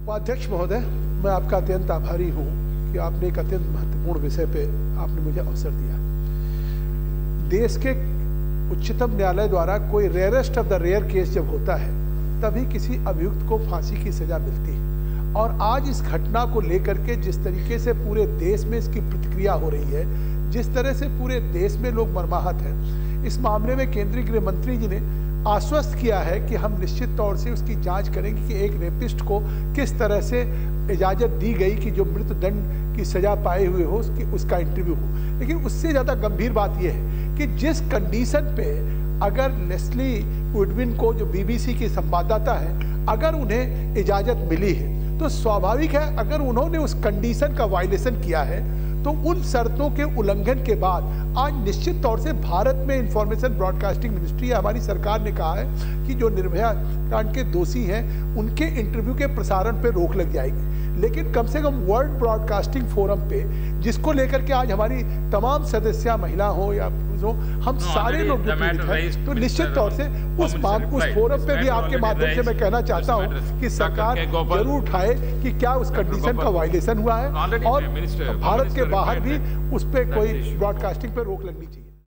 उपाध्यक्ष महोदय, मैं आपका अत्यंत आभारी हूँ कि आपने एक अत्यंत महत्वपूर्ण विषय पे आपने मुझे अवसर दिया। देश के उच्चतम न्यायालय द्वारा कोई rarest of the rare case जब होता है तभी किसी अभियुक्त को फांसी की सजा मिलती है, और आज इस घटना को लेकर के जिस तरीके से पूरे देश में इसकी प्रतिक्रिया हो रही है, जिस तरह से पूरे देश में लोग मर्माहत हैं, इस मामले में केंद्रीय गृह मंत्री जी ने आश्वस्त किया है कि हम निश्चित तौर से उसकी जांच करेंगे कि एक रेपिस्ट को किस तरह से इजाज़त दी गई कि जो मृत्युदंड की सजा पाए हुए हो उसका इंटरव्यू हो। लेकिन उससे ज़्यादा गंभीर बात यह है कि जिस कंडीशन पे अगर लेस्ली वुडविन को, जो बीबीसी की संवाददाता है, अगर उन्हें इजाज़त मिली है तो स्वाभाविक है अगर उन्होंने उस कंडीशन का वायलेशन किया है तो उन शर्तों के उल्लंघन के बाद आज निश्चित तौर से भारत में इंफॉर्मेशन ब्रॉडकास्टिंग मिनिस्ट्री या हमारी सरकार ने कहा है कि जो निर्भया कांड के दोषी हैं उनके इंटरव्यू के प्रसारण पे रोक लग जाएगी। लेकिन कम से कम वर्ल्ड ब्रॉडकास्टिंग फोरम पे, जिसको लेकर के आज हमारी तमाम सदस्य महिला हो या पुरुष हो, हम सारे लोग हैं, तो निश्चित तौर से उस फोरम पे भी आपके माध्यम से मैं कहना चाहता हूँ कि सरकार जरूर उठाए कि क्या उस कंडीशन का वायलेशन हुआ है, और भारत के बाहर भी उस पर कोई ब्रॉडकास्टिंग पे रोक लगनी चाहिए।